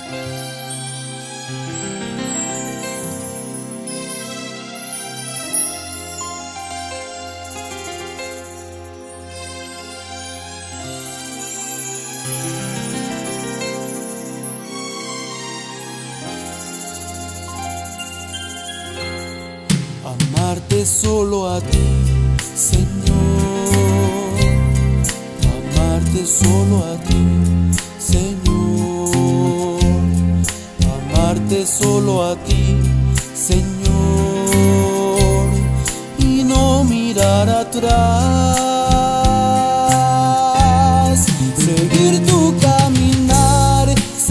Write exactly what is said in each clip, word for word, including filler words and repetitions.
Amarte solo a ti, Señor. Amarte solo a ti, Señor. Amarte solo a ti, Señor. Y no mirar atrás. Seguir tu caminar,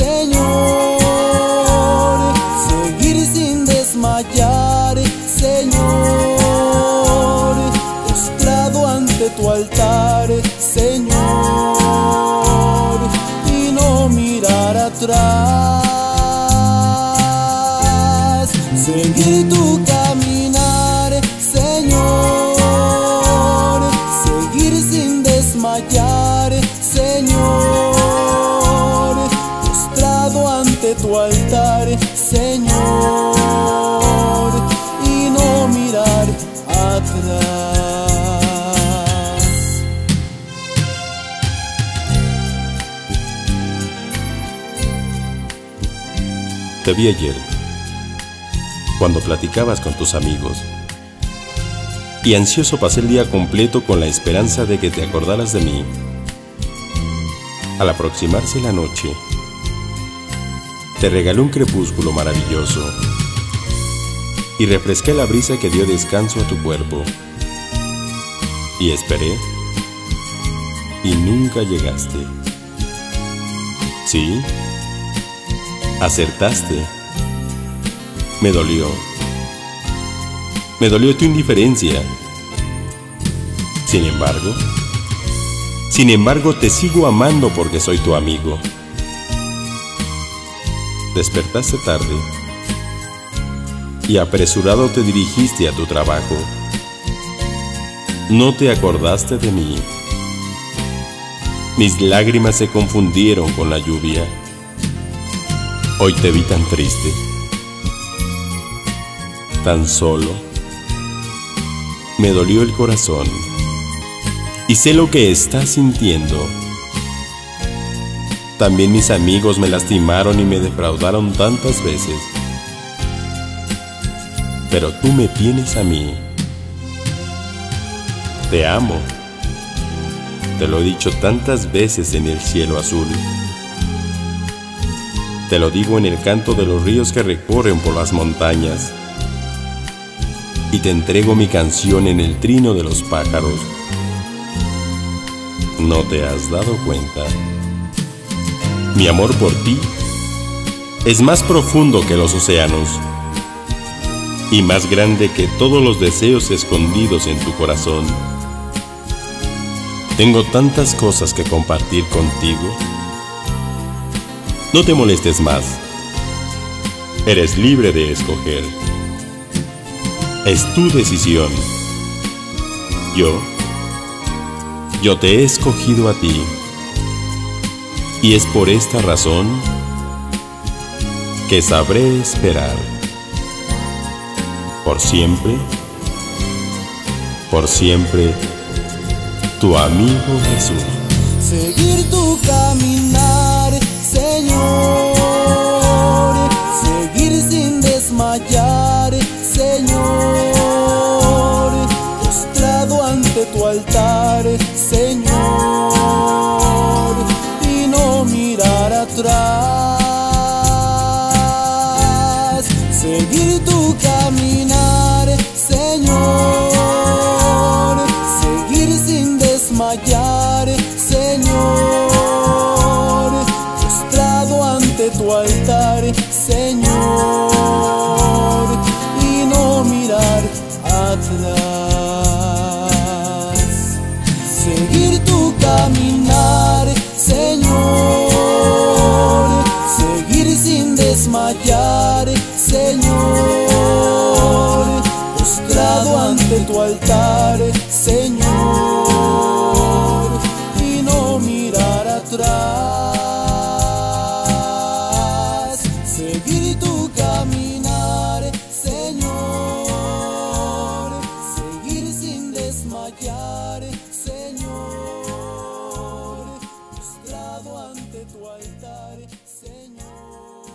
Señor. Seguir sin desmayar, Señor, postrado ante tu altar, Señor, y no mirar atrás. Seguir tu caminar, Señor, seguir sin desmayar, Señor, postrado ante tu altar, Señor, mirar atrás. Te vi ayer, cuando platicabas con tus amigos, y ansioso pasé el día completo con la esperanza de que te acordaras de mí. Al aproximarse la noche, te regalé un crepúsculo maravilloso y refresqué la brisa que dio descanso a tu cuerpo. Y esperé, y nunca llegaste. Sí, acertaste. Me dolió. Me dolió tu indiferencia. Sin embargo, sin embargo te sigo amando porque soy tu amigo. Despertaste tarde y apresurado te dirigiste a tu trabajo. No te acordaste de mí. Mis lágrimas se confundieron con la lluvia. Hoy te vi tan triste, tan solo. Me dolió el corazón y sé lo que estás sintiendo. También mis amigos me lastimaron y me defraudaron tantas veces. Pero tú me tienes a mí. Te amo. Te lo he dicho tantas veces en el cielo azul. Te lo digo en el canto de los ríos que recorren por las montañas. Y te entrego mi canción en el trino de los pájaros. ¿No te has dado cuenta? Mi amor por ti es más profundo que los océanos y más grande que todos los deseos escondidos en tu corazón. Tengo tantas cosas que compartir contigo. No te molestes más. Eres libre de escoger. Es tu decisión. Yo, yo te he escogido a ti. Y es por esta razón que sabré esperar. Por siempre, por siempre, tu amigo Jesús. Seguir tu caminar, Señor, seguir sin desmayar, Señor, postrado ante tu altar, Señor, y no mirar atrás. Seguir tu caminar, Señor, seguir sin desmayar, Señor, postrado ante tu altar, Señor, y no mirar atrás. Seguir tu caminar, Señor, ante tu altar, Señor.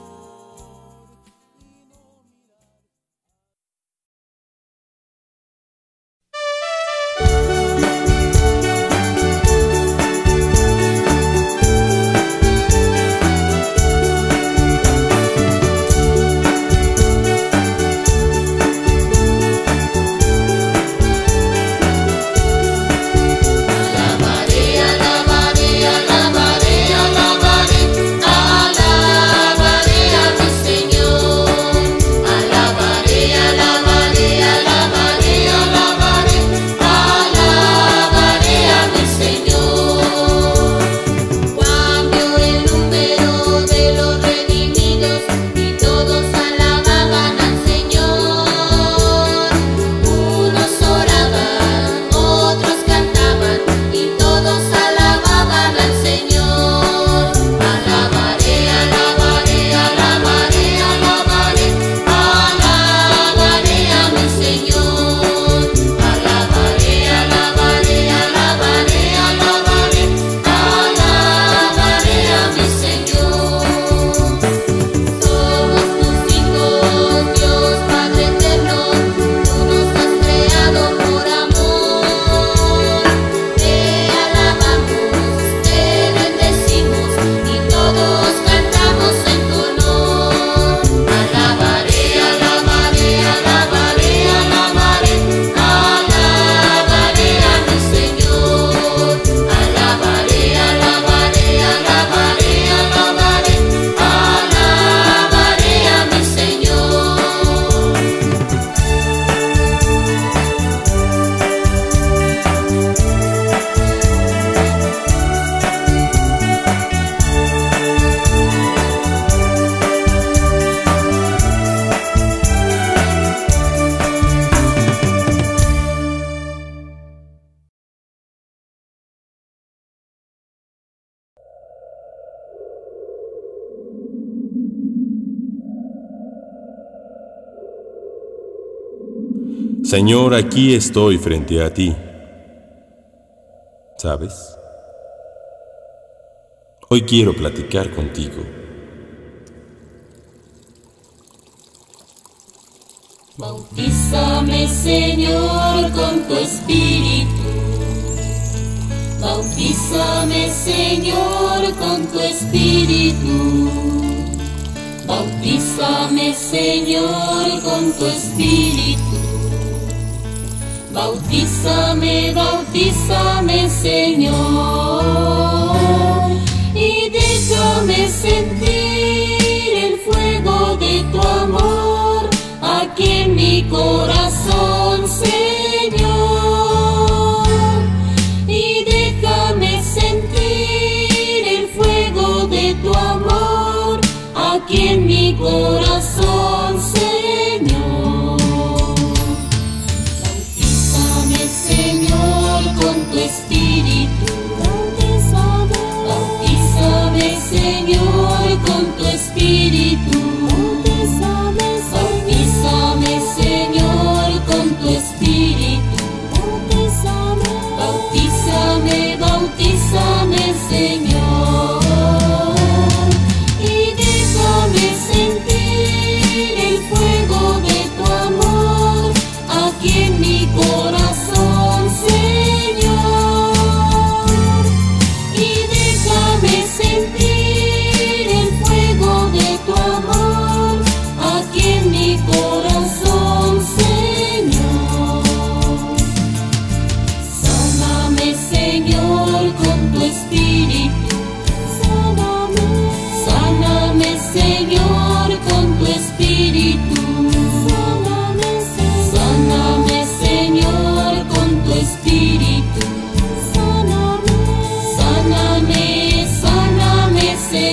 Señor, aquí estoy frente a ti. ¿Sabes? Hoy quiero platicar contigo. Bautízame, Señor, con tu Espíritu. Bautízame, Señor, con tu Espíritu. Bautízame, Señor, con tu Espíritu. Bautízame, bautízame, Señor, y déjame sentir el fuego de tu amor aquí en mi corazón, Señor. Y déjame sentir el fuego de tu amor aquí en mi corazón, Señor. Señor, con tu Espíritu. Bautízame, Señor, con tu Espíritu. Bautízame, Señor, con tu Espíritu. Bautízame, bautízame, Señor, y déjame sentir el fuego de tu amor aquí en mi corazón, Señor. Y déjame sentir el fuego de tu amor aquí en mi corazón, Señor. Sáname, Señor, con tu Espíritu. Sáname, sáname, Señor, con tu Espíritu. Sáname, Señor, con tu Espíritu. Sáname, sáname, sáname,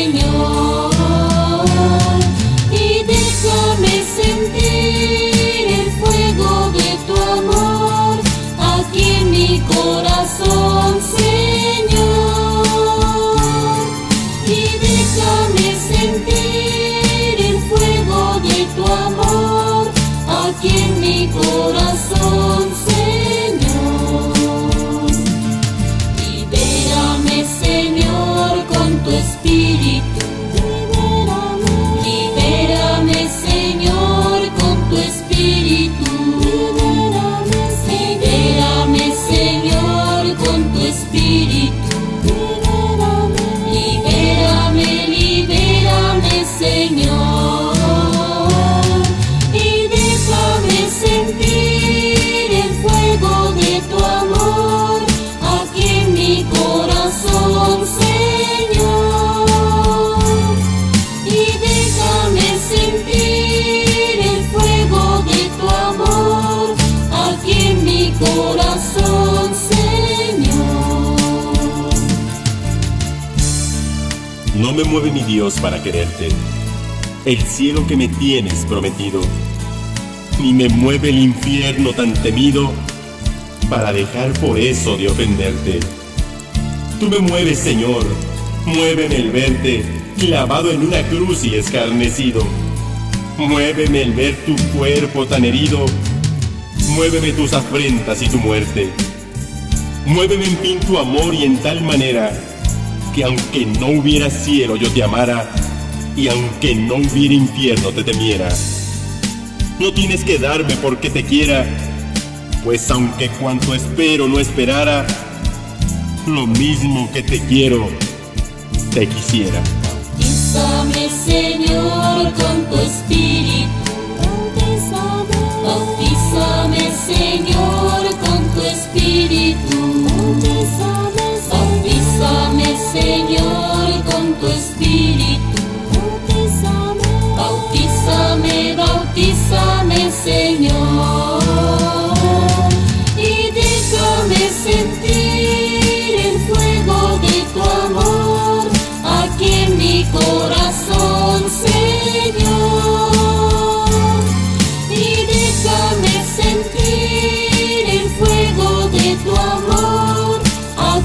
Señor, y déjame sentir el fuego de tu amor aquí en mi corazón, Señor. Y déjame sentir el fuego de tu amor aquí en mi corazón, Señor. Libérame, Señor, con tu Espíritu. mueve mi Dios para quererte, el cielo que me tienes prometido, ni me mueve el infierno tan temido para dejar por eso de ofenderte. Tú me mueves, Señor, muéveme el verte clavado en una cruz y escarnecido. Muéveme el ver tu cuerpo tan herido, muéveme tus afrentas y tu muerte. Muéveme en fin tu amor y en tal manera que aunque no hubiera cielo yo te amara, y aunque no hubiera infierno te temiera. No tienes que darme porque te quiera, pues aunque cuanto espero no esperara, lo mismo que te quiero, te quisiera. Bautízame, Señor, con tu espíritu. Bautízame, Señor, con tu espíritu. Bautízame, Señor, con tu espíritu. Bautízame, bautízame, Señor. Y déjame sentir el fuego de tu amor aquí en mi corazón, Señor. Y déjame sentir el fuego de tu amor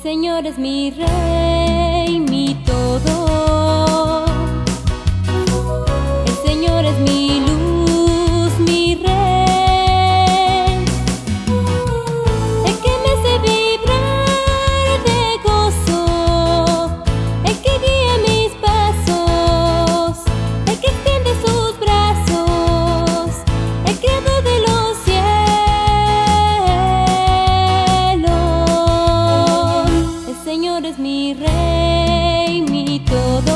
Señor es mi Rey, mi todo. El Señor es mi luz, mi Rey, el que me hace vibrar de gozo, el que guía mis pasos, el que extiende sus brazos, el creador de los cielos. El Señor es mi Rey, mi todo.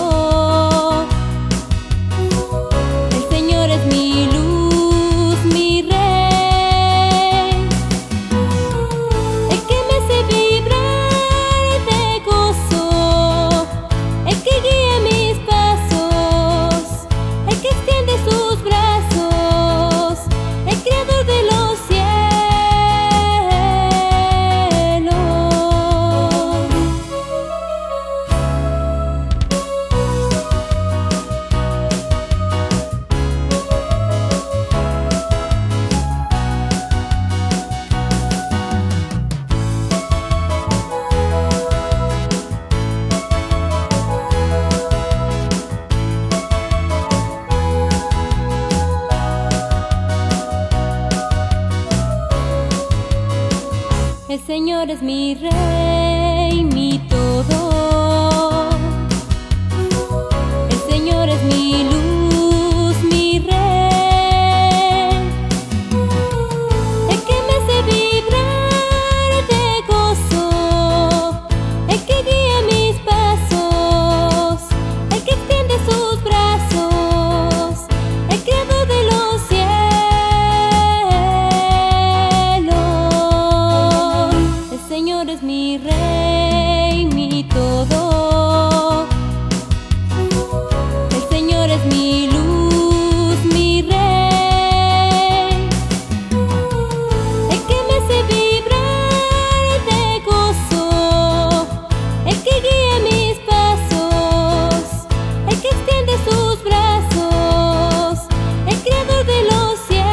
El Señor es mi luz, mi Rey, el que me hace vibrar de gozo, el que guía mis pasos, el que extiende sus brazos, el creador de los cielos. El Señor es mi Rey, mi todo. El Señor es mi luz, mi Rey, el que me hace vibrar de gozo, el que guía mis pasos, el que extiende sus brazos, el creador de los cielos. El Señor es mi Rey, mi todo. El Señor es mi luz, mi Rey, el que me hace vibrar de gozo, el que guía mis pasos, el que extiende sus brazos, el creador de los cielos.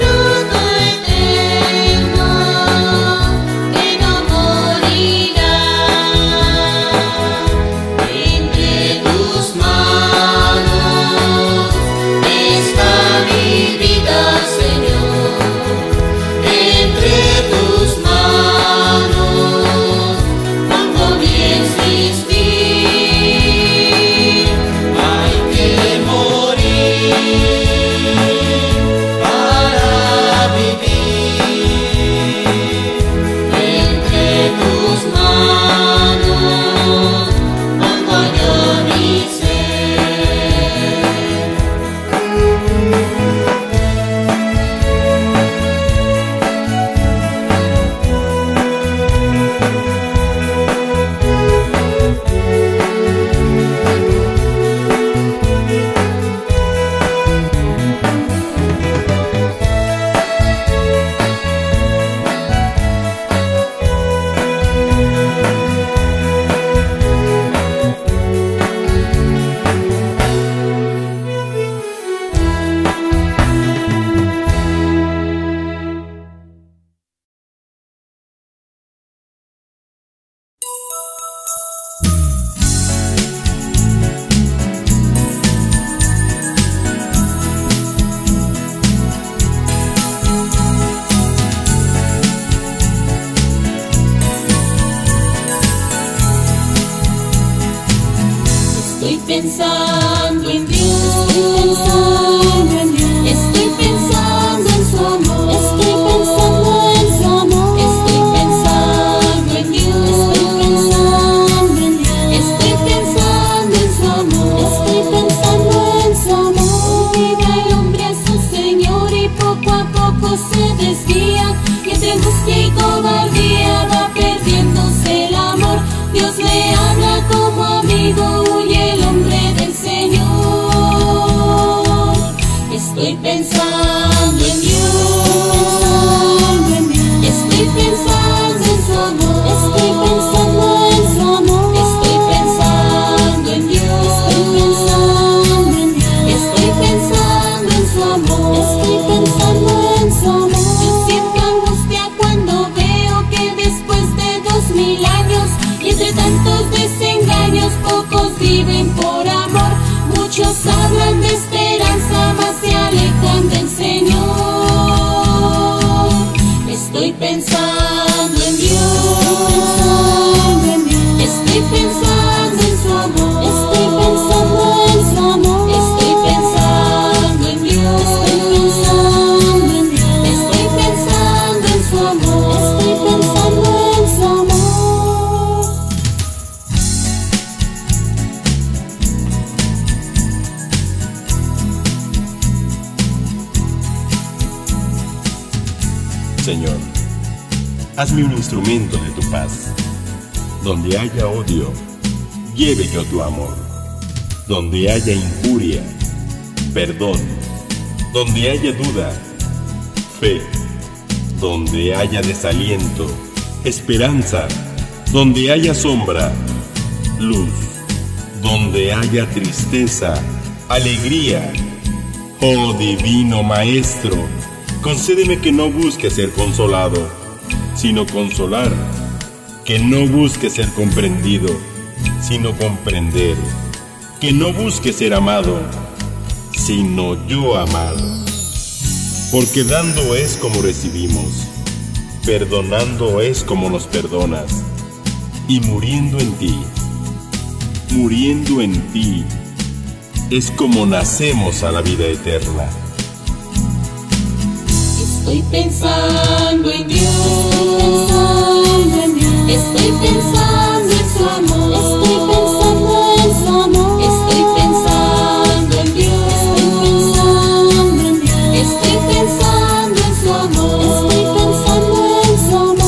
Que no morirá. pensando en Dios, estoy pensando en su amor, Estoy pensando en su amor. estoy pensando en Dios, Estoy pensando en su amor. estoy pensando en su amor. Estoy pensando en su amor. Olvida el hombre a su Señor y poco a poco se desvía, y entre angustia y cobardía va perdiéndose el amor. Dios le habla como amigo, huye el hombre del Señor. Estoy pensando en Dios, estoy pensando en su amor, Estoy pensando en su amor. estoy pensando en Dios, Estoy pensando en su amor. estoy pensando en su amor. Estoy pensando en su amor. Yo siento angustia cuando veo que después de dos mil años y entre tantos desengaños pocos viven por amor. Muchos hablan de esperanza, mas se alejan del Señor. Estoy pensando en Dios, estoy pensando en su amor, Estoy pensando en su amor. estoy pensando en Dios, Estoy pensando en su amor. estoy pensando en su amor. Estoy pensando en su amor. Señor, hazme un instrumento de tu paz. Donde haya odio, lleve yo tu amor. Donde haya injuria, perdón. Donde haya duda, fe. Donde haya desaliento, esperanza. Donde haya sombra, luz. Donde haya tristeza, alegría. Oh Divino Maestro, concédeme que no busque ser consolado, sino consolar, que no busque ser comprendido, sino comprender, que no busque ser amado, sino yo amado. Porque dando es como recibimos, perdonando es como nos perdonas, y muriendo en ti, muriendo en ti, es como nacemos a la vida eterna. Estoy pensando en Dios, estoy pensando en su amor, Estoy pensando en su amor. estoy pensando en Dios, estoy pensando en su amor, Estoy pensando en su amor.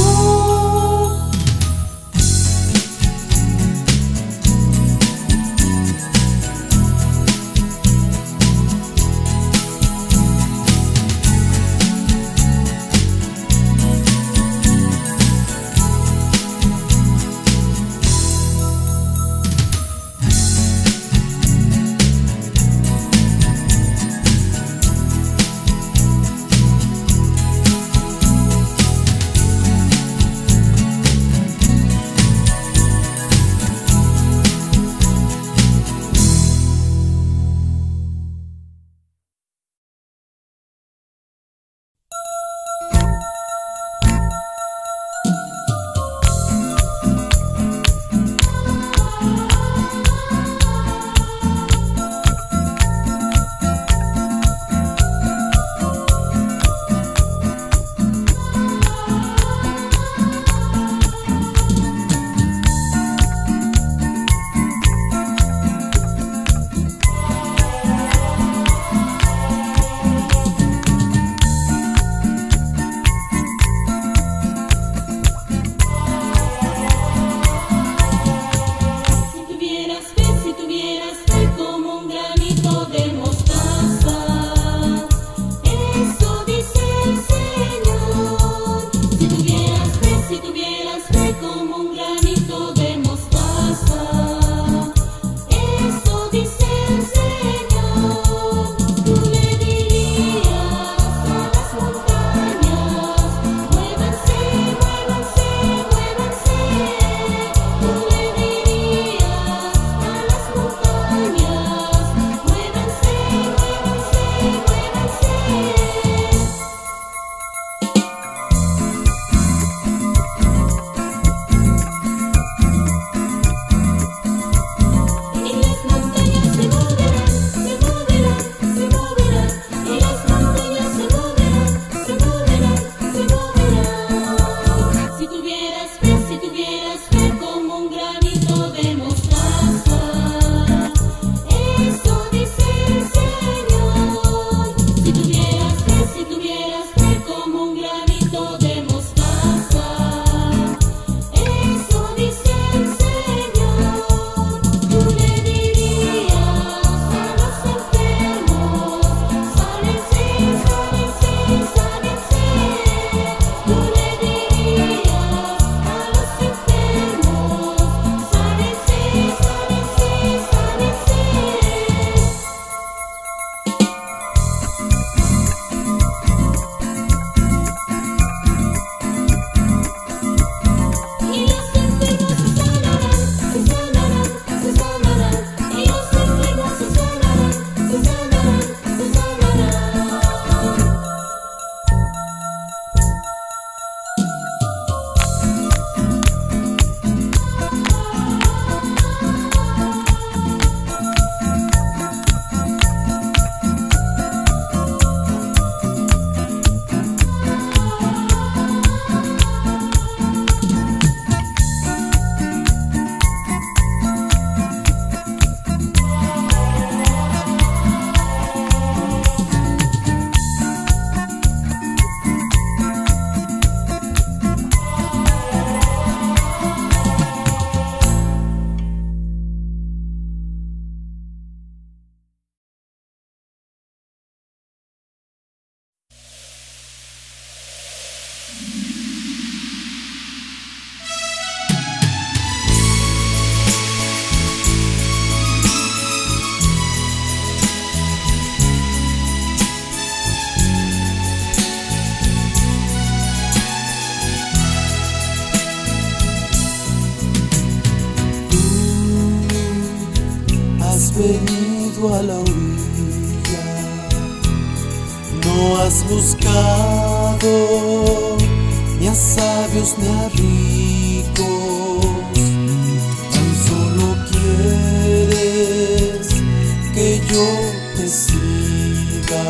venido a la orilla. No has buscado ni a sabios ni a ricos, tan solo quieres que yo te siga.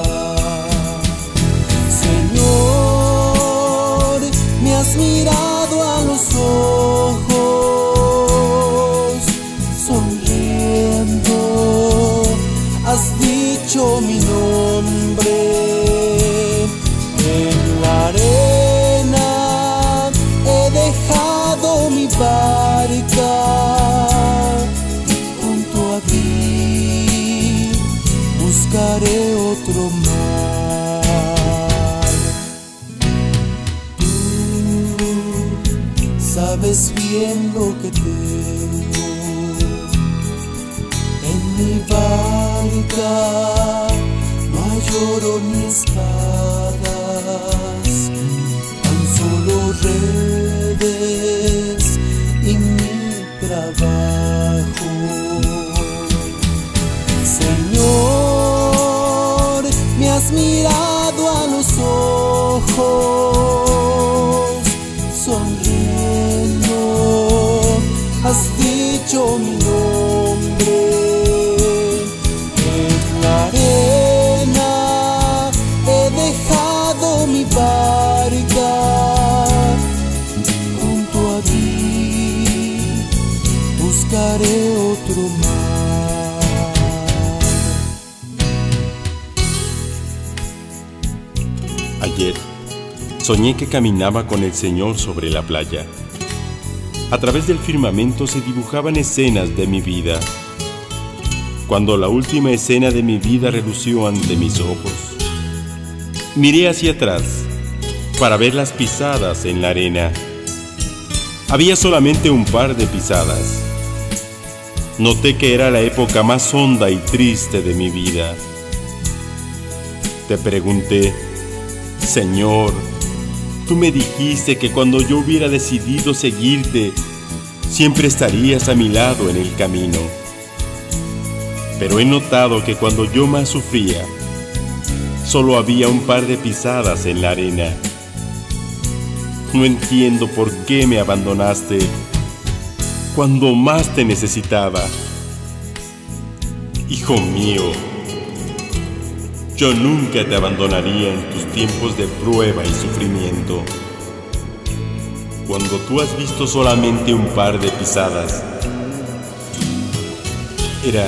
Señor, me has mirado a los ojos, sonriendo, has dicho mi nombre. En la arena he dejado mi barca, junto a ti buscaré otro mar. Tú sabes bien lo que tengo en mi barca. No hay oro ni espadas, tan solo redes y mi trabajo. Señor, me has mirado a los ojos, sonriendo, has dicho mi nombre. En la arena he dejado mi barca, junto a ti buscaré otro mar. Ayer soñé que caminaba con el Señor sobre la playa. A través del firmamento se dibujaban escenas de mi vida. Cuando la última escena de mi vida relució ante mis ojos, miré hacia atrás para ver las pisadas en la arena. Había solamente un par de pisadas. Noté que era la época más honda y triste de mi vida. Te pregunté: Señor, tú me dijiste que cuando yo hubiera decidido seguirte, siempre estarías a mi lado en el camino. Pero he notado que cuando yo más sufría, solo había un par de pisadas en la arena. No entiendo por qué me abandonaste cuando más te necesitaba. Hijo mío, yo nunca te abandonaría en tus tiempos de prueba y sufrimiento. Cuando tú has visto solamente un par de pisadas, era,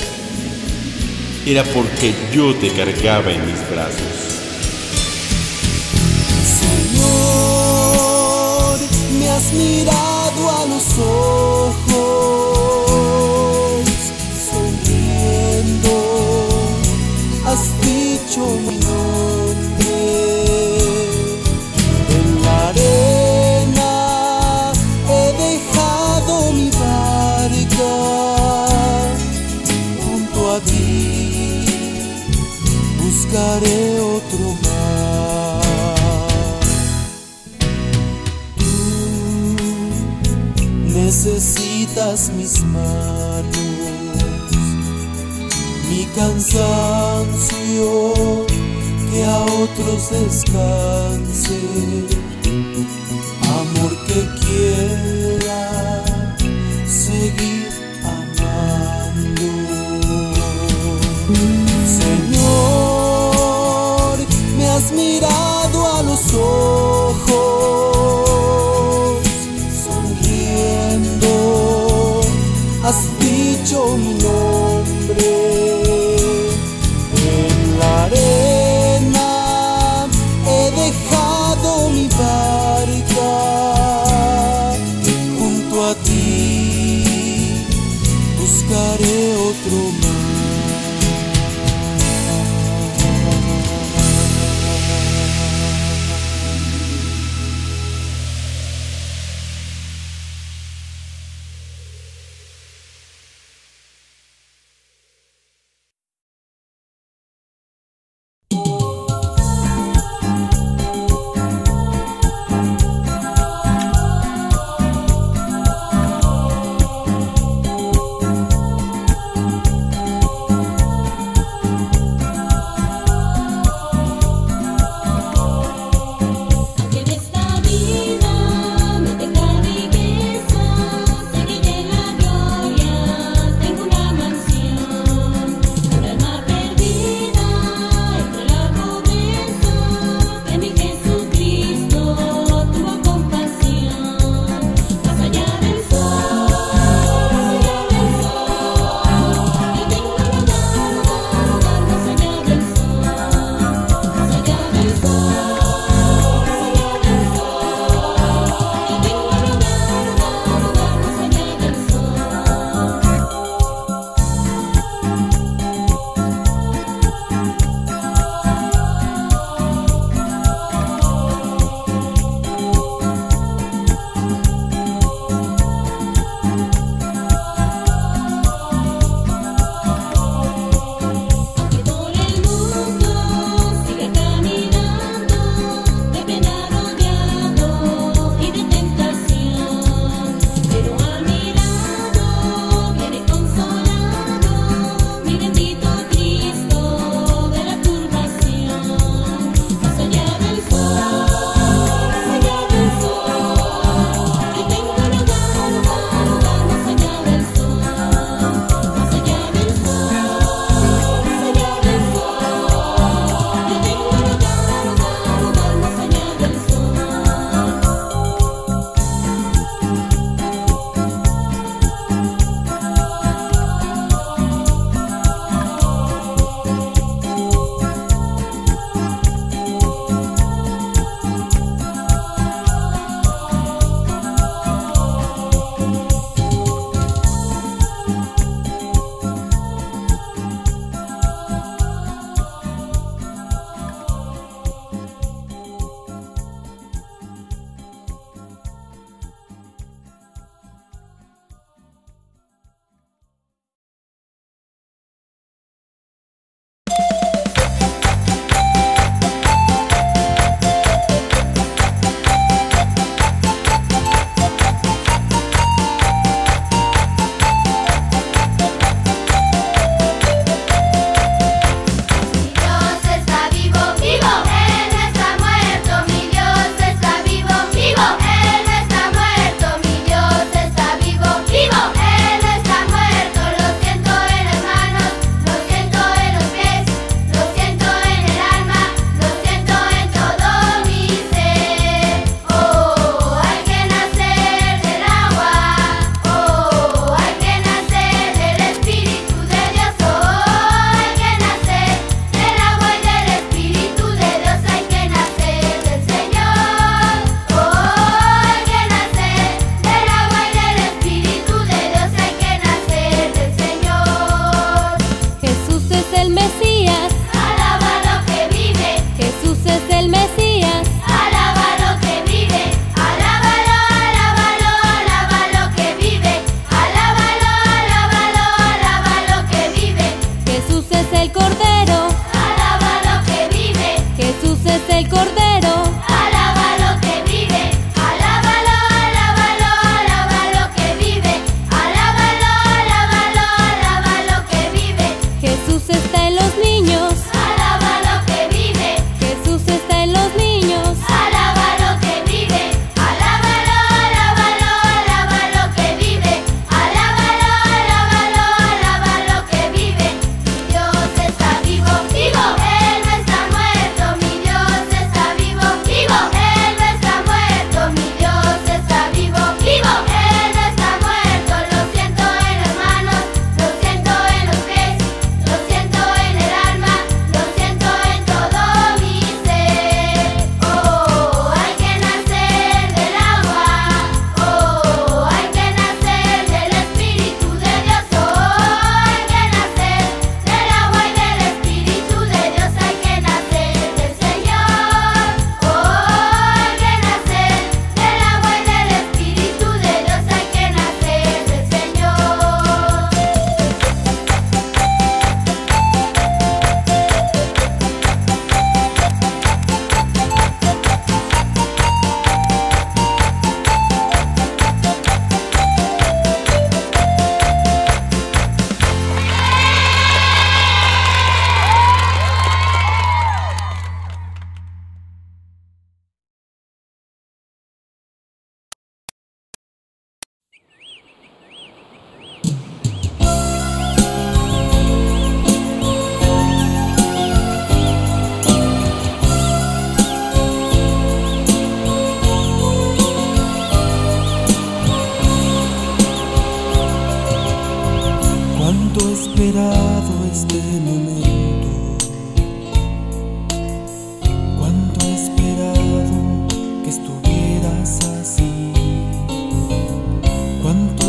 era porque yo te cargaba en mis brazos. Señor, me has mirado a los ojos, sonriendo, has dicho mi nombre. En la arena he dejado mi barca, junto a ti buscaré otro mar. Tú necesitas mis manos, mi cansancio, que a otros descanse, amor que quiera seguir amando. Señor, me has mirado a los ojos, sonriendo, has dicho mi nombre. En la arena he dejado mi barca, junto a ti buscaré otro mar.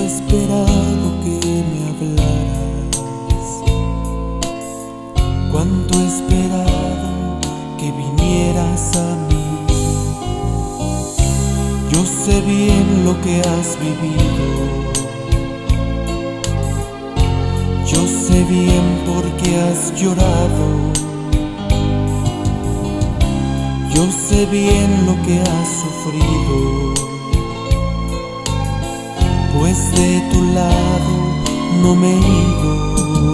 esperado que me hablaras, cuánto he esperado que vinieras a mí. Yo sé bien lo que has vivido, yo sé bien por qué has llorado, yo sé bien lo que has sufrido, pues de tu lado no me he ido.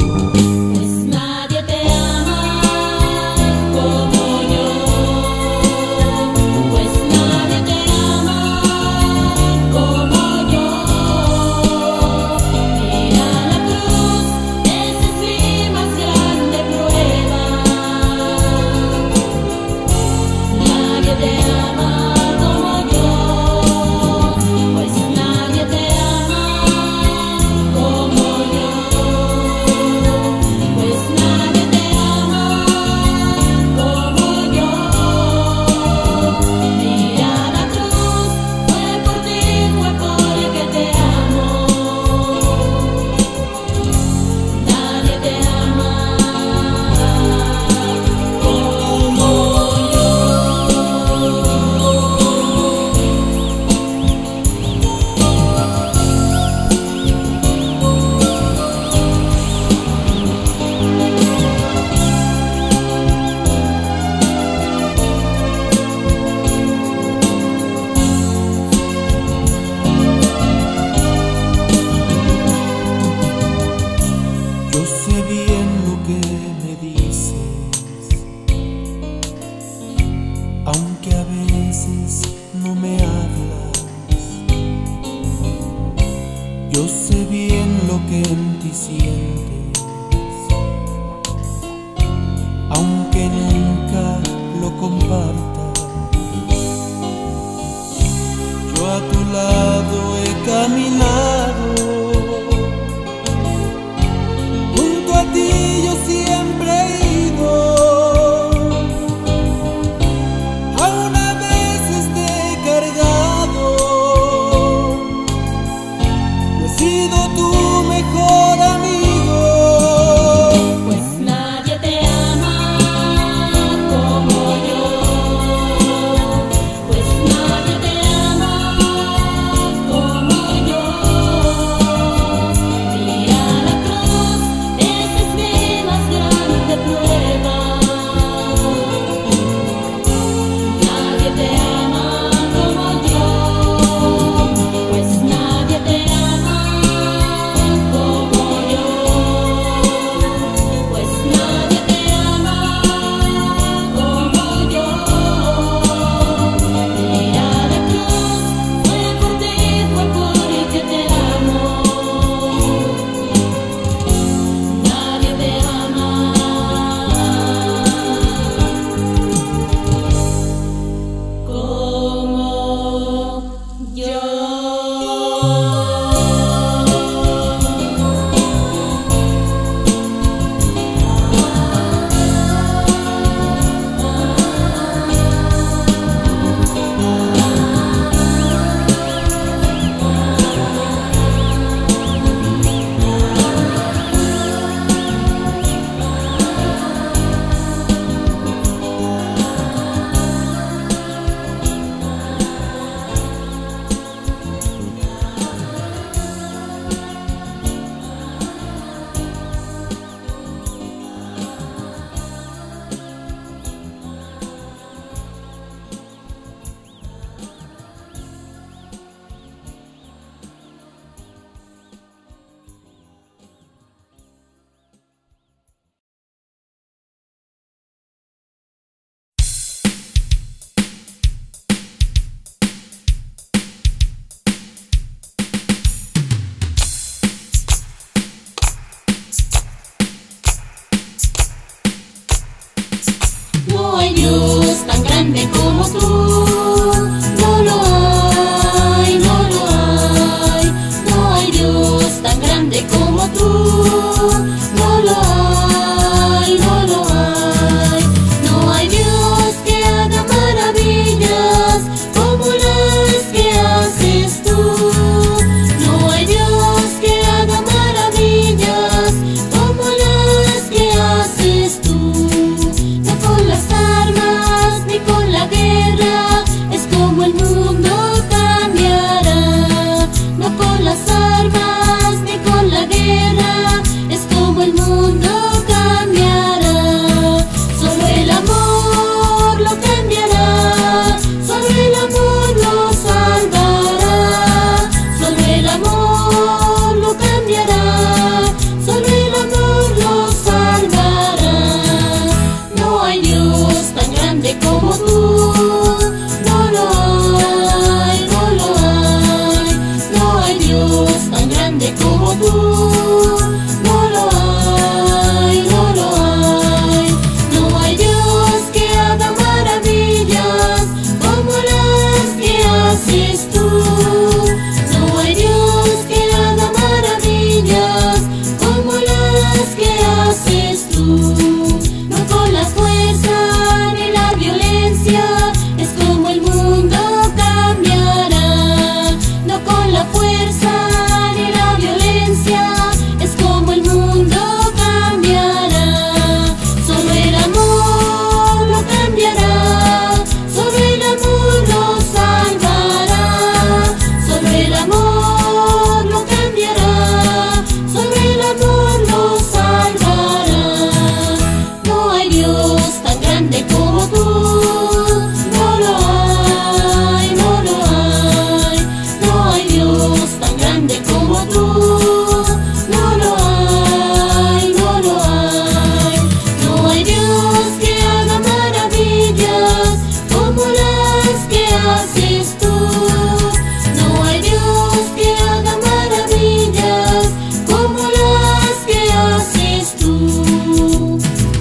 Aunque a veces no me hablas, yo sé bien lo que en ti sientes, aunque nunca lo compartas. Yo a tu lado he caminado, junto a ti yo siempre he ido. No hay Dios tan grande como tú, no lo hay, no lo hay. No hay Dios tan grande como tú, no lo hay, no lo hay. No hay Dios que haga maravillas como las que haces tú. No hay Dios Dios tan grande como tú, no lo hay, no lo hay. No hay Dios que haga maravillas como las que haces tú. No hay Dios que haga maravillas como las que haces tú. No con la fuerza ni la violencia es como el mundo cambiará. No con la fuerza ni la violencia es como el mundo cambiará. Solo el amor lo cambiará, solo el amor lo salvará. Solo el amor lo cambiará, solo el amor lo salvará. No hay Dios tan grande como tú, no lo hay, no lo hay. No hay Dios tan grande como tú, no lo hay, no lo hay. No hay Dios que haga maravillas como las que haces tú. No hay Dios que haga maravillas como las que haces tú.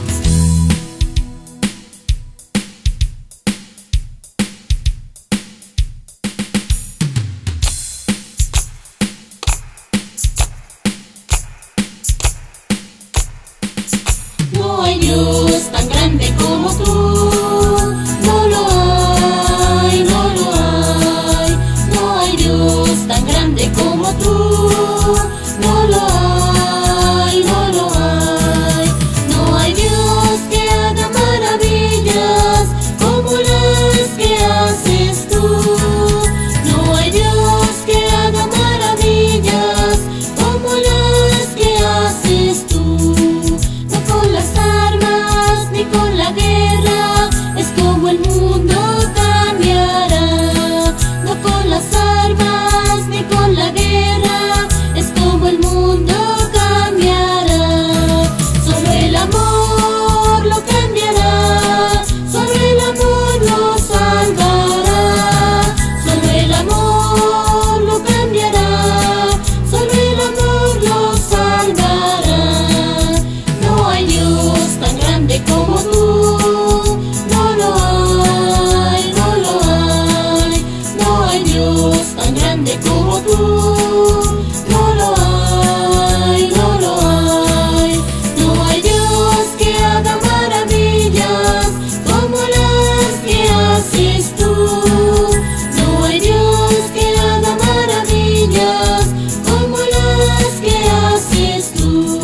No hay Dios tan grande como tú, no lo hay, no lo hay. No hay Dios tan grande como tú, no lo hay, no lo hay. No hay Dios que haga maravillas como las que haces tú. No hay Dios que haga maravillas como las que haces tú. No con las armas ni con la guerra es como el mundo cambiará. No con las armas ni con la guerra es como el mundo cambiará. Solo el amor lo cambiará, solo el amor lo salvará. Solo el amor lo cambiará, solo el amor lo salvará. No hay Dios tan grande como tú, no lo hay, no lo hay. No hay Dios tan grande como tú, no lo hay, no lo hay. No hay Dios que haga maravillas como las que haces tú. No hay Dios que haga maravillas como las que haces tú.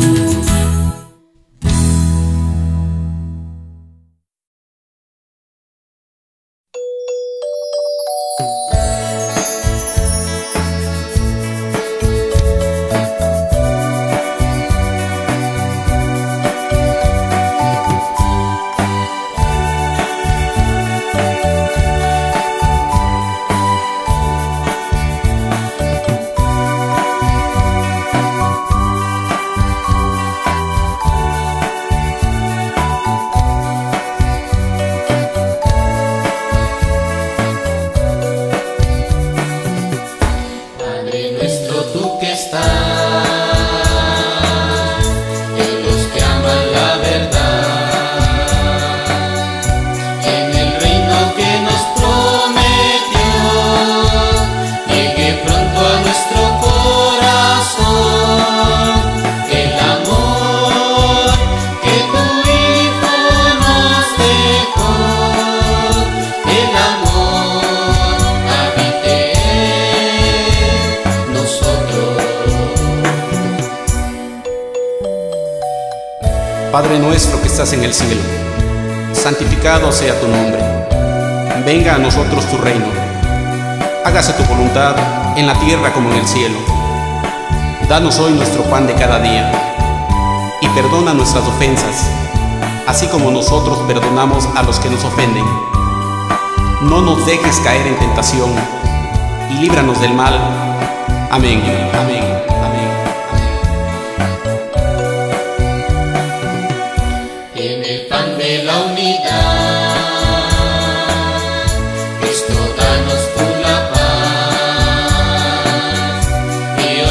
Padre nuestro, tú que estás en los que aman la verdad, en el reino que nos prometió, llegue pronto a nuestro corazón el amor que tu Hijo nos dejó. El amor habite en nosotros. Padre nuestro que estás en el cielo, santificado sea tu nombre. Venga a nosotros tu reino. Hágase tu voluntad en la tierra como en el cielo. Danos hoy nuestro pan de cada día y perdona nuestras ofensas, así como nosotros perdonamos a los que nos ofenden. No nos dejes caer en tentación y líbranos del mal. Amén, amén, amén. En el pan de la unidad, Cristo, danos tú la paz, y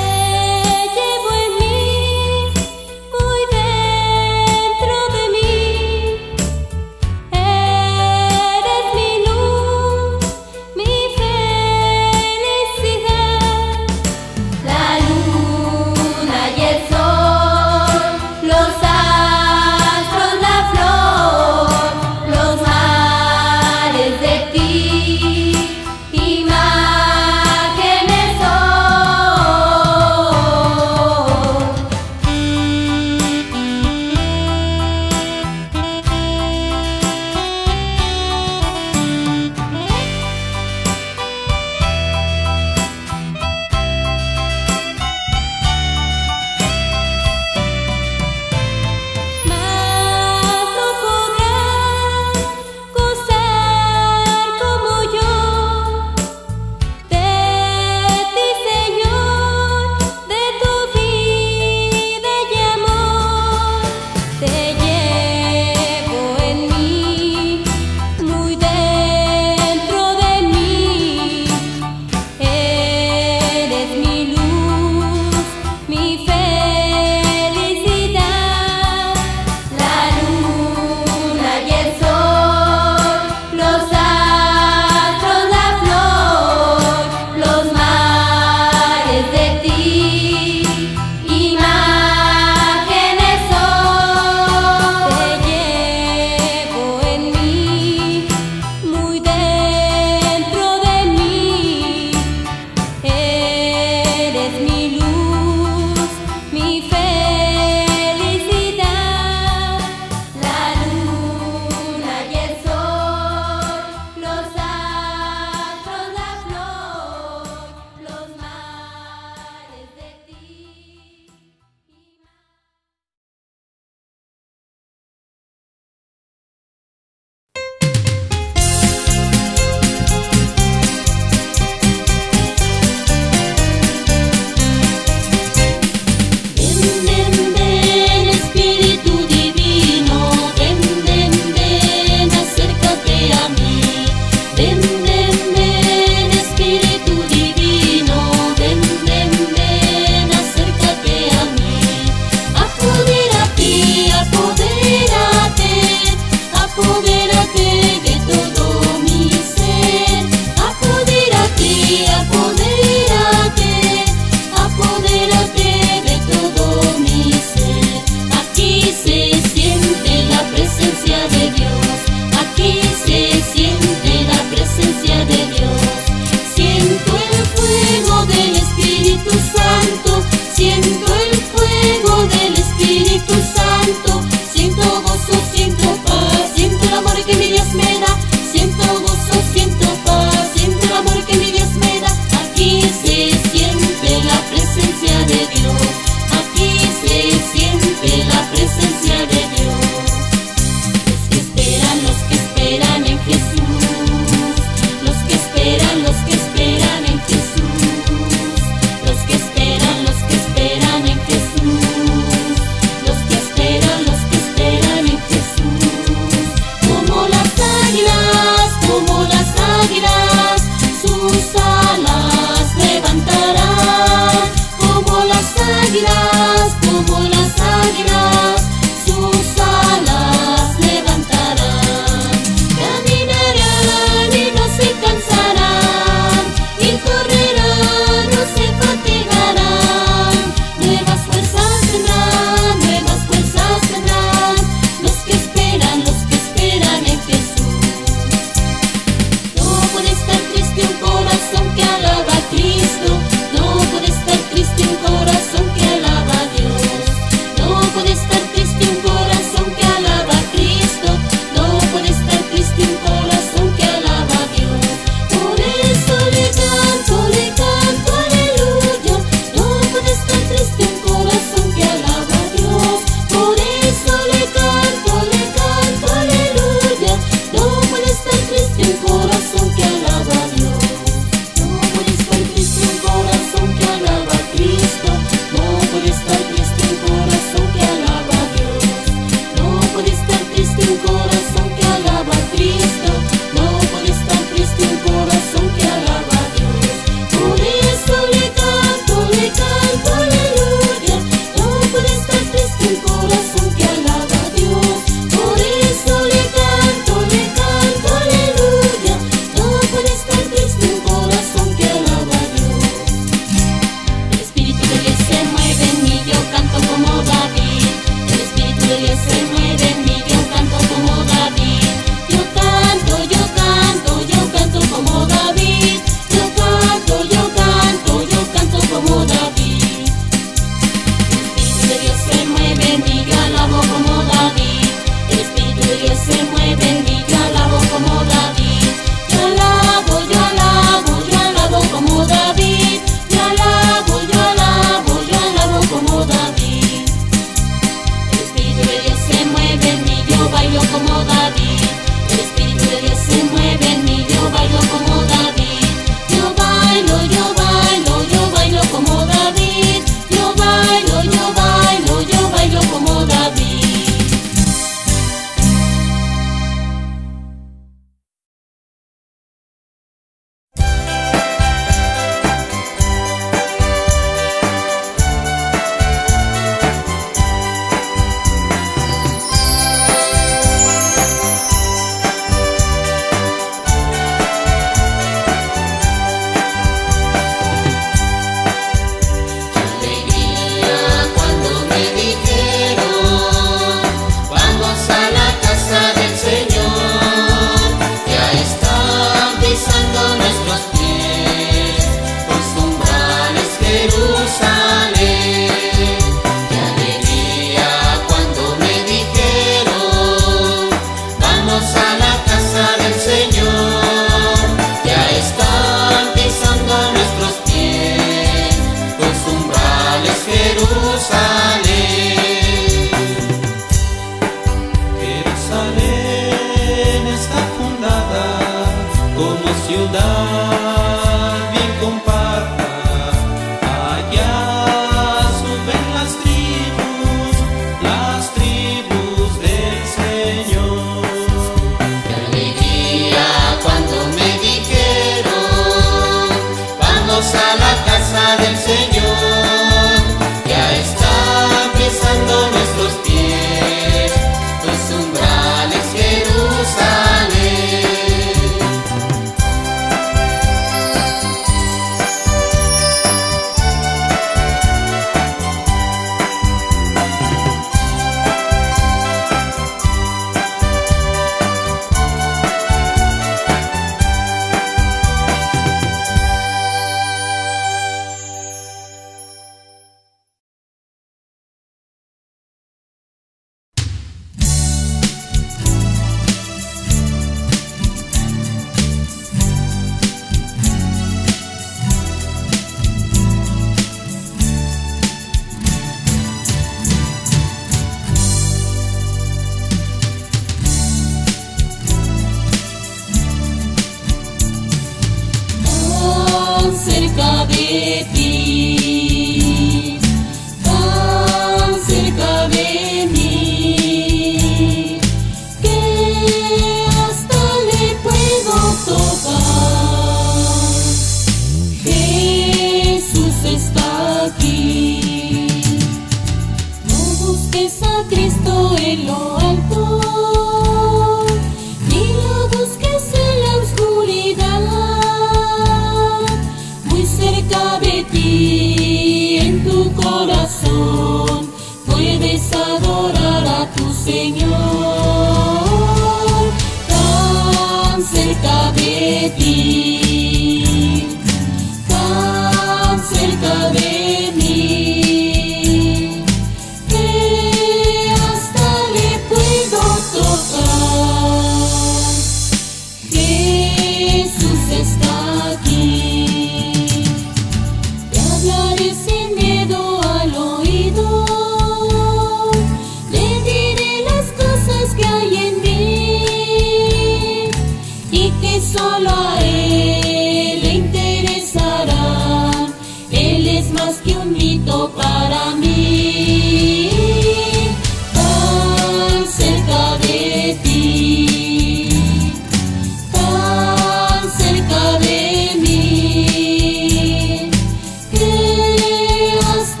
cerca de mí, que hasta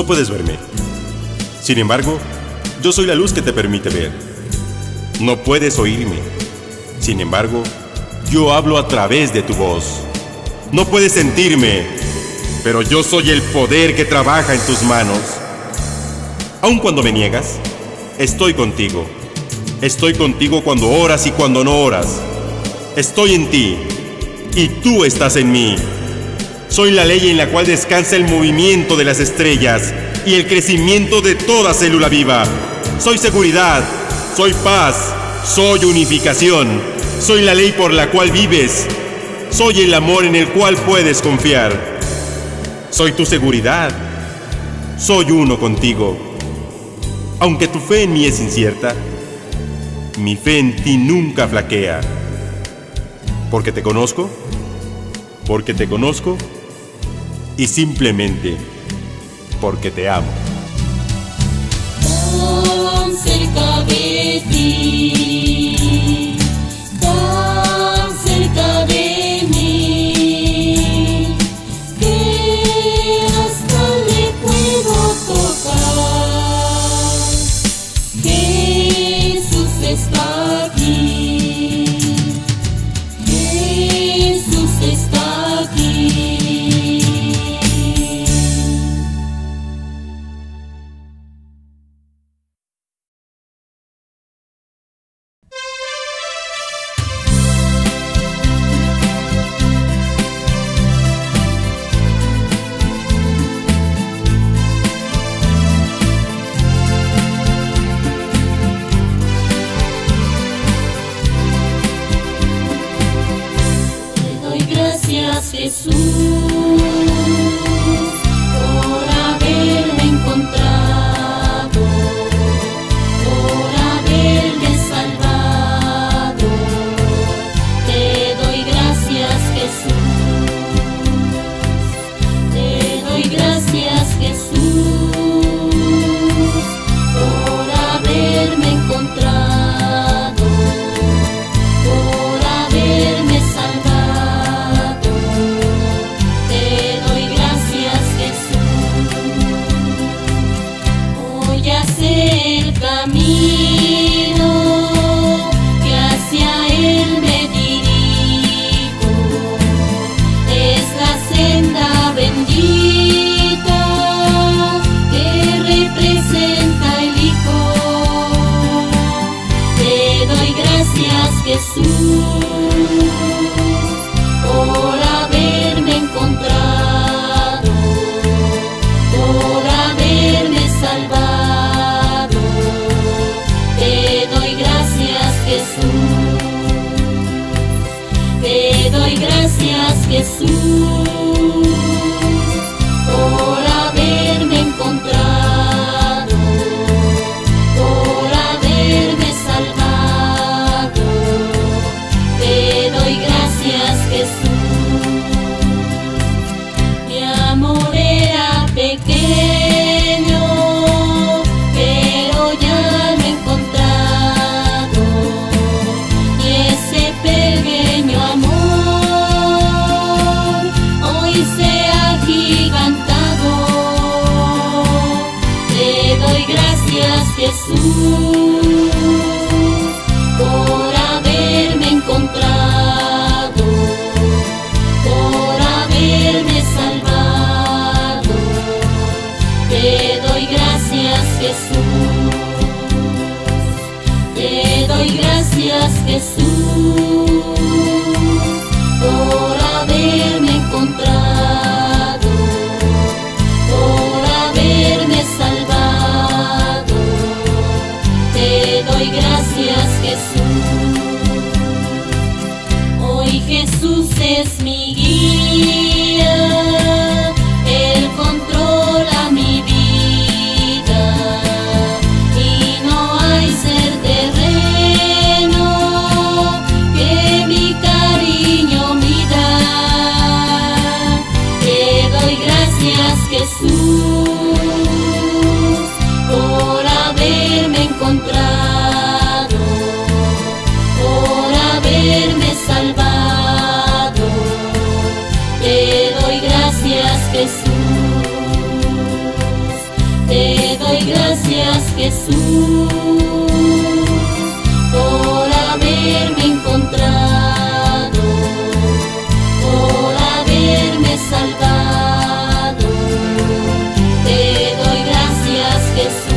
No puedes verme. Sin embargo, yo soy la luz que te permite ver. No puedes oírme. Sin embargo, yo hablo a través de tu voz. No puedes sentirme, pero yo soy el poder que trabaja en tus manos. Aun cuando me niegas, estoy contigo. Estoy contigo cuando oras y cuando no oras. Estoy en ti y tú estás en mí. Soy la ley en la cual descansa el movimiento de las estrellas y el crecimiento de toda célula viva. Soy seguridad, soy paz, soy unificación. Soy la ley por la cual vives. Soy el amor en el cual puedes confiar. Soy tu seguridad. Soy uno contigo. Aunque tu fe en mí es incierta, mi fe en ti nunca flaquea. Porque te conozco, porque te conozco y simplemente porque te amo. Tan cerca de ti, tan cerca de mí, que hasta le puedo tocar. Jesús está aquí, Jesús está aquí. Jesús, por haberme encontrado, por haberme salvado. Te doy gracias, Jesús. Te doy gracias, Jesús, por haberme encontrado, por haberme salvado. El camino que hacia Él me dirijo es la senda bendita que representa el Hijo. Te doy gracias, Jesús, por haberme encontrado, por haberme salvado. Te doy gracias, Jesús, por haberme encontrado, por haberme salvado. Te doy gracias, Jesús. Mi amor era pequeño, pero ya lo he encontrado. Y ese pequeño amor hoy se ha agigantado. Te doy gracias, Jesús, por haberme encontrado, por haberme salvado. Te doy gracias, Jesús. Te doy gracias, Jesús, por haberme encontrado, por haberme salvado. Te doy gracias, Jesús. Hoy Jesús es mi guía, Él controla mi vida y no hay ser terreno que mi cariño mida. Jesús, por haberme encontrado, por haberme salvado. Te doy gracias, Jesús.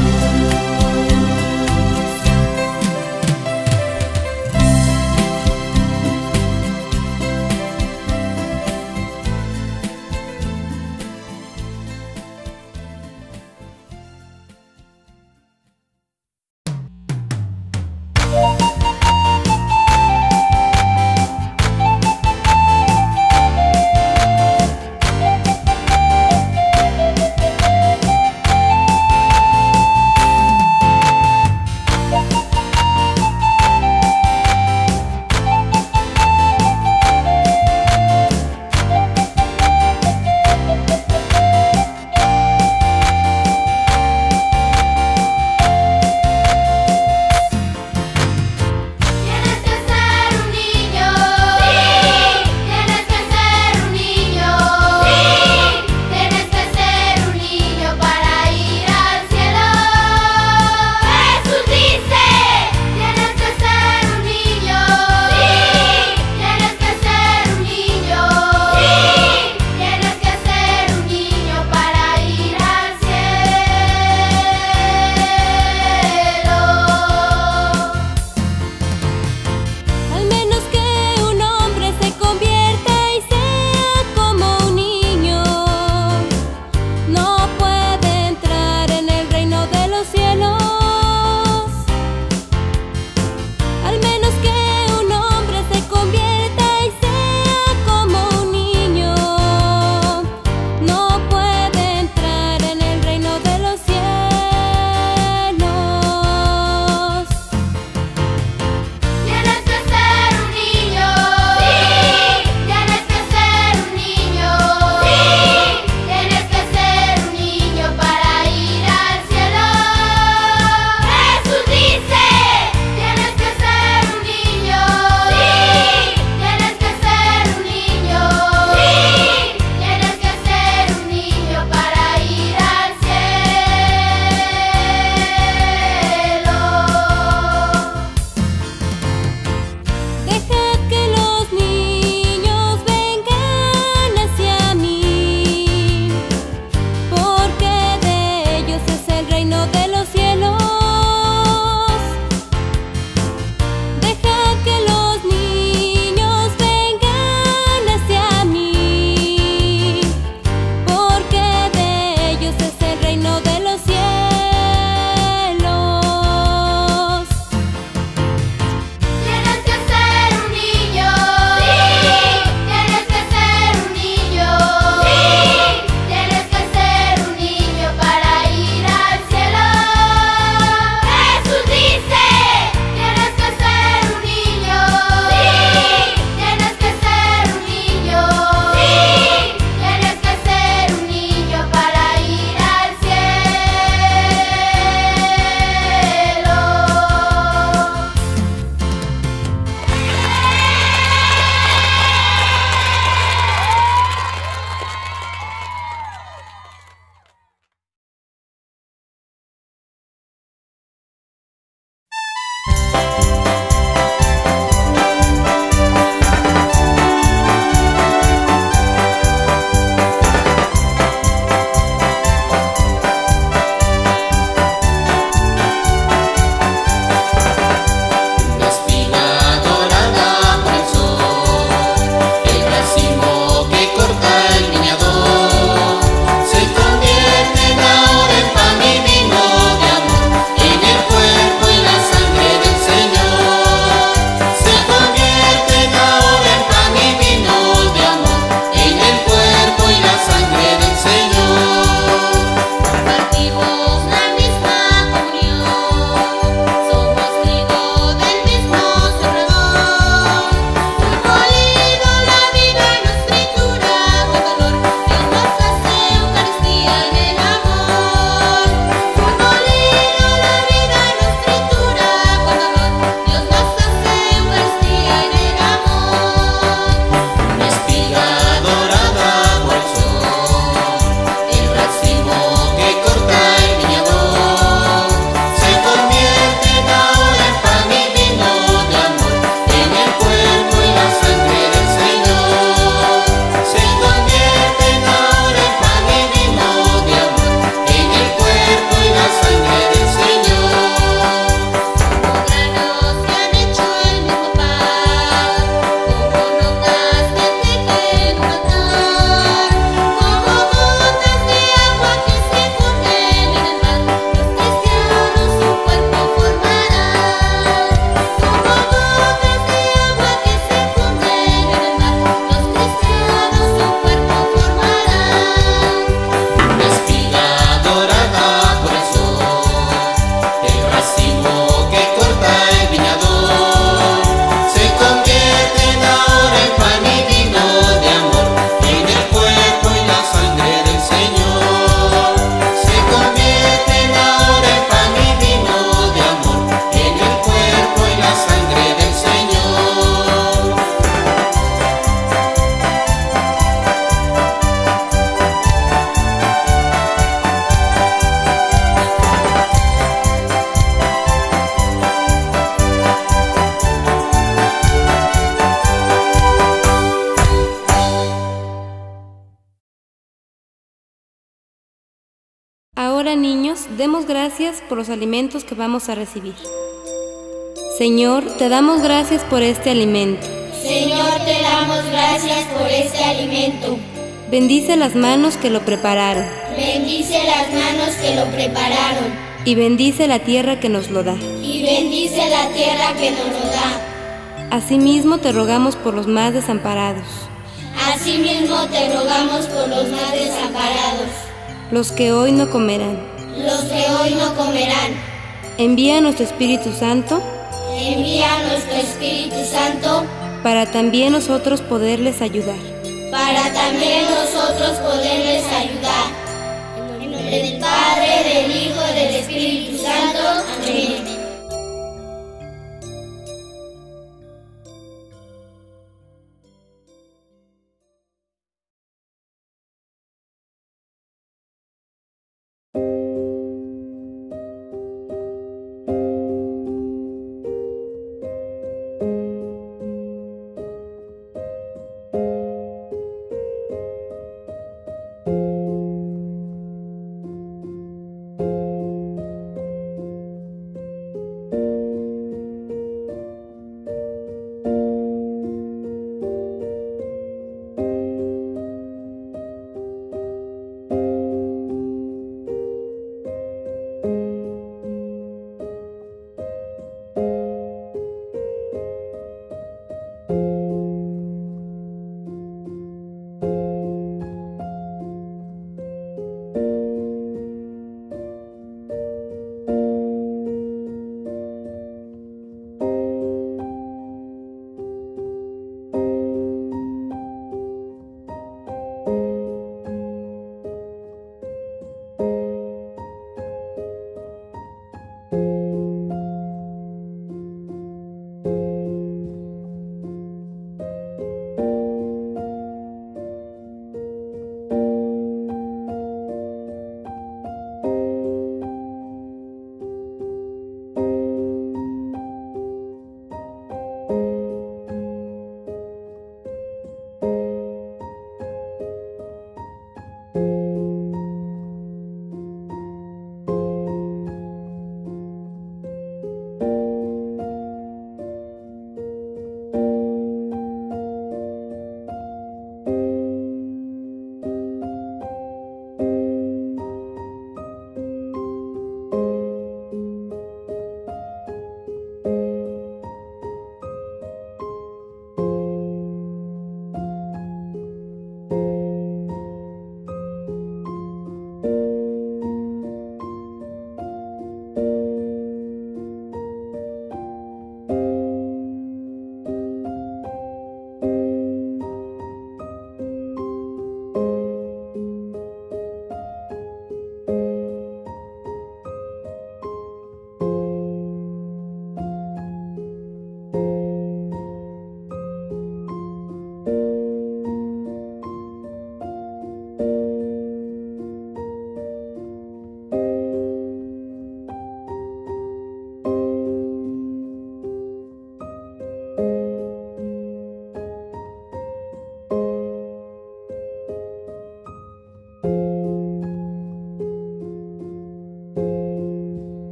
Ahora, niños, demos gracias por los alimentos que vamos a recibir. Señor, te damos gracias por este alimento. Señor, te damos gracias por este alimento. Bendice las manos que lo prepararon. Bendice las manos que lo prepararon. Y bendice la tierra que nos lo da. Y bendice la tierra que nos lo da. Asimismo te rogamos por los más desamparados. Asimismo te rogamos por los más desamparados. Los que hoy no comerán. Los que hoy no comerán. Envía nuestro Espíritu Santo. Envía nuestro Espíritu Santo. Para también nosotros poderles ayudar. Para también nosotros poderles ayudar. En nombre del Padre, del Hijo y del Espíritu Santo. Amén.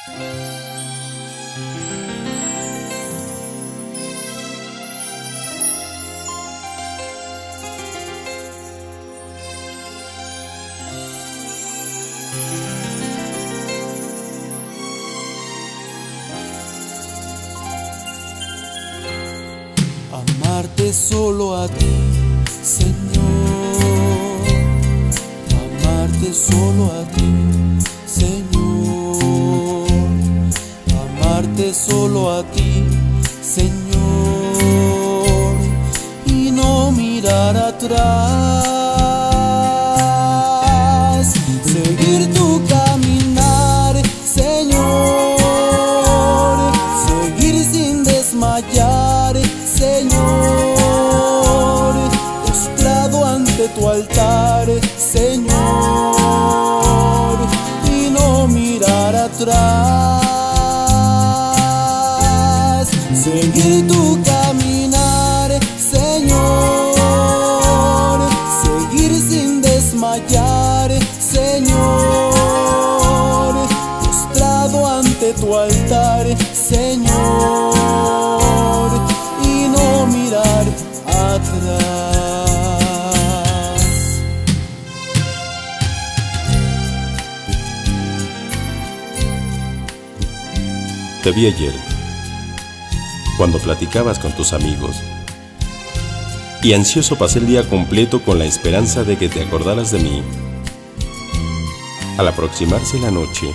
Amarte solo a ti, Señor. Amarte solo a ti, Señor. Amarte solo a ti, Señor. Y no mirar atrás. Seguir tu caminar, Señor. Seguir sin desmayar, Señor, postrado ante tu altar, Señor, y no mirar atrás. Seguir tu caminar, Señor, seguir sin desmayar, Señor, postrado ante tu altar, Señor, y no mirar atrás. Te vi ayer, cuando platicabas con tus amigos, y ansioso pasé el día completo con la esperanza de que te acordaras de mí. Al aproximarse la noche,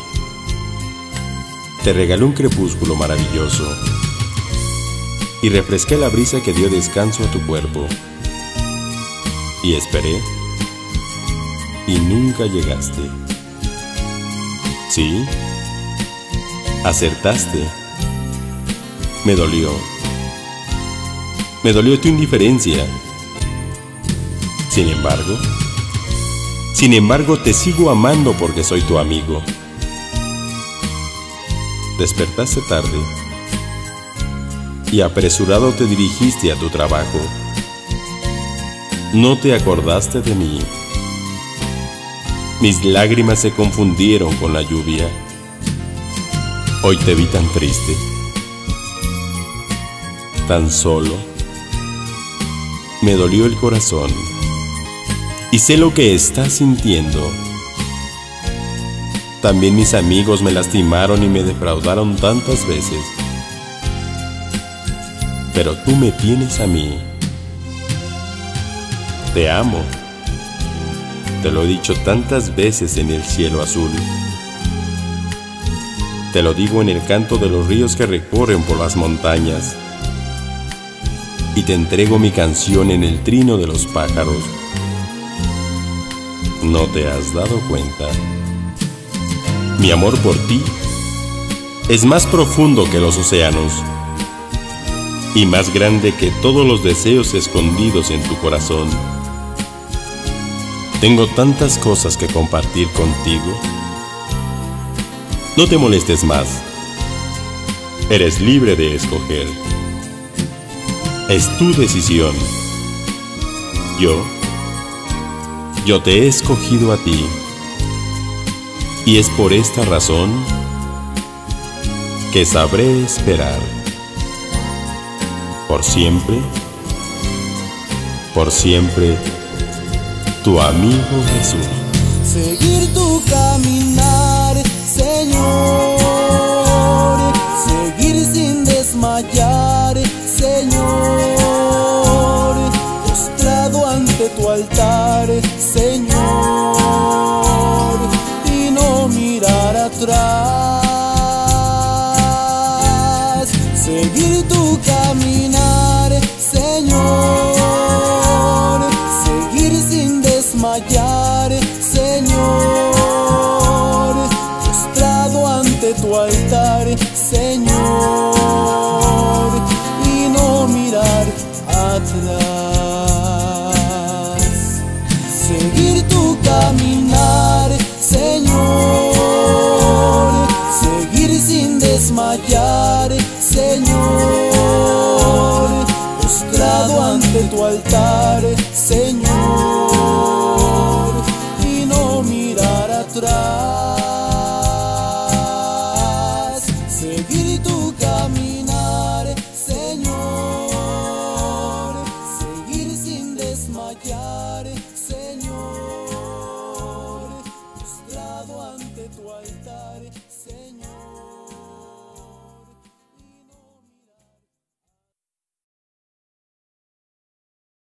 te regalé un crepúsculo maravilloso y refresqué la brisa que dio descanso a tu cuerpo. Y esperé, y nunca llegaste. Sí, acertaste. Me dolió. Me dolió tu indiferencia. Sin embargo, sin embargo te sigo amando porque soy tu amigo. Despertaste tarde y apresurado te dirigiste a tu trabajo. No te acordaste de mí. Mis lágrimas se confundieron con la lluvia. Hoy te vi tan triste, tan solo. Me dolió el corazón y sé lo que estás sintiendo. También mis amigos me lastimaron y me defraudaron tantas veces. Pero tú me tienes a mí. Te amo. Te lo he dicho tantas veces en el cielo azul. Te lo digo en el canto de los ríos que recorren por las montañas. Y te entrego mi canción en el trino de los pájaros. ¿No te has dado cuenta? Mi amor por ti es más profundo que los océanos y más grande que todos los deseos escondidos en tu corazón. Tengo tantas cosas que compartir contigo. No te molestes más. Eres libre de escoger. Es tu decisión. Yo, yo te he escogido a ti. Y es por esta razón que sabré esperar. Por siempre, por siempre, tu amigo Jesús. Seguir tu caminar, Señor, seguir sin desmayar, Señor, postrado ante tu altar, Señor, y no mirar atrás. Seguir tu caminar, Señor, seguir sin desmayar, Señor, postrado ante tu altar, Señor, y no mirar atrás. Seguir tu caminar, Señor, seguir sin desmayar, Señor, postrado ante tu altar, Señor, y no mirar atrás. cantar, Señor.